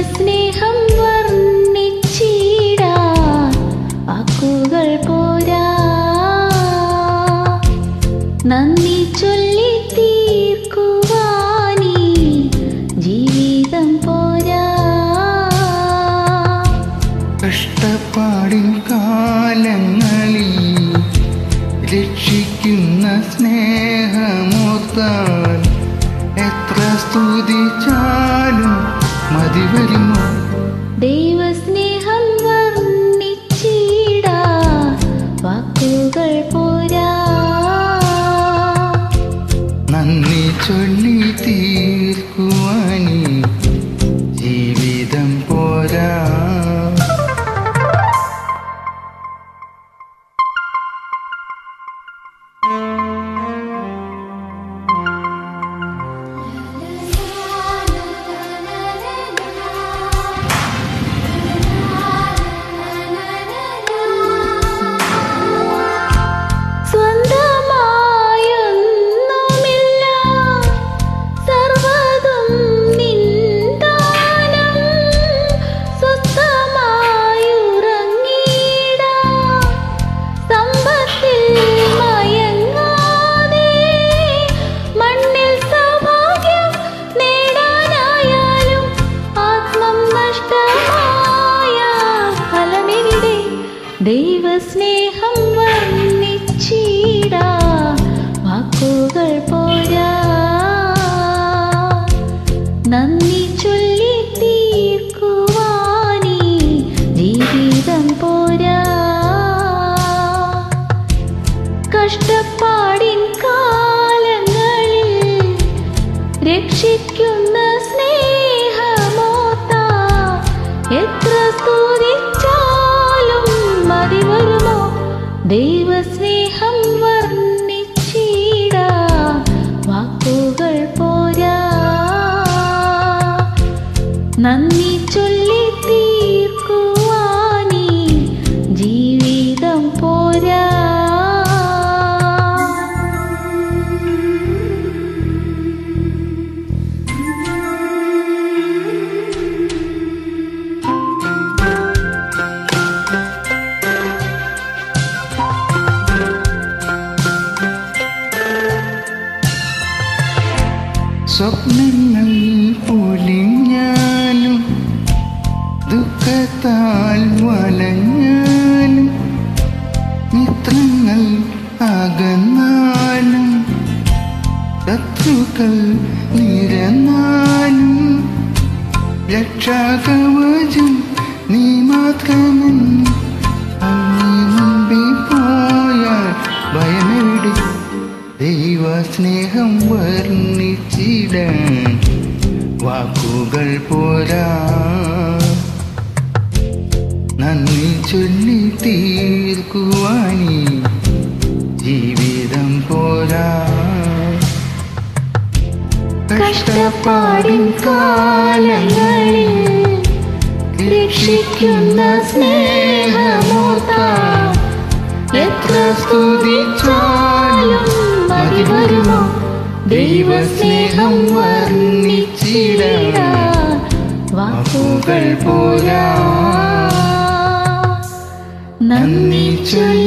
ദൈവസ്നേഹം വർണ്ണിച്ചിടാൻ വാക്കുകൾ പോരാ, നന്ദി ചൊല്ലി തീർക്കുവാനീ ജീവിതം പോരാ. കഷ്ടപ്പാടിൻ കാലങ്ങളിൽ രക്ഷിക്കുന്ന സ്നേഹമോർത്താൽ എത്ര സ്തുതിച്ചാലും മതി വരുമോ? ദൈവസ്നേഹം വർണ്ണിച്ചിടാൻ വാക്കുകൾ പോരാ, നന്ദി ചൊല്ലി തീർക്കുവാനീ ജീവിതം പോരാ. ദൈവസ്നേഹം വർണ്ണിച്ചിടാൻ വാക്കുകൾ പോരാ, നന്ദി ചൊല്ലി തീർക്കുവാനീ ജീവിതം പോരാ. കഷ്ടപ്പാടിൻ കാലങ്ങളിൽ രക്ഷിക്കുന്ന സ്നേഹമോർത്താ എത്ര സ്തുതിച്ചാലും മതി വരുമോ? ദൈവസ്നേഹം വർണ്ണിച്ചിടാൻ വാക്കുകൾ പോരാ, നന്ദി ചൊല്ലി തീർക്കുവാനീ ജീവിതം പോരാ. സ്വപ്നങ്ങൾ പൊലിഞ്ഞാലും ദുഃഖത്താൽ വലഞ്ഞാലും മിത്രങ്ങൾ അകന്നാലും ശത്രുക്കൾ നിരന്നാലും രക്ഷാകവചം നീ മാത്രമെന്ന് അങ്ങേ മുമ്പിൽ പോയാൽ ഭയമെവിടെ? ദൈവസ്നേഹം വർണ്ണിച്ചിടാൻ വാക്കുകൾ പോരാ, നന്ദി ചൊല്ലി തീർക്കുവാനീ ജീവിതം പോരാ. കഷ്ടപ്പാടിൻ കാലങ്ങളിൽ രക്ഷിക്കുന്ന സ്നേഹമോർത്താ എത്ര സ്തുതിച്ചാലും മതി വരുമോ? ദൈവസ്നേഹം വർണ്ണിച്ചിടാൻ വാക്കുകൾ പോരാ, നന്ദി ചൊല്ലി